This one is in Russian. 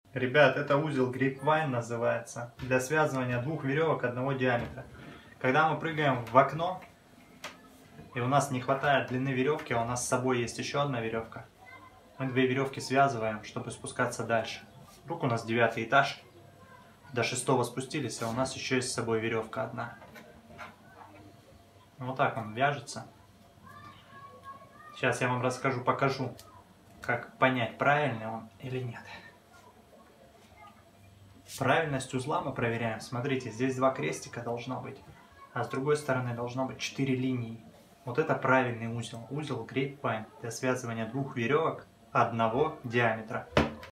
Ребят, это узел Grapevine называется, для связывания двух веревок одного диаметра. Когда мы прыгаем в окно, и у нас не хватает длины веревки, а у нас с собой есть еще одна веревка, мы две веревки связываем, чтобы спускаться дальше. Вдруг у нас 9-й этаж, до 6-го спустились, а у нас еще есть с собой веревка одна. Вот так он вяжется. Сейчас я вам расскажу, покажу, как понять, правильный он или нет. Правильность узла мы проверяем. Смотрите, здесь 2 крестика должно быть, а с другой стороны должно быть 4 линии. Вот это правильный узел. Узел Grapevine для связывания двух веревок одного диаметра.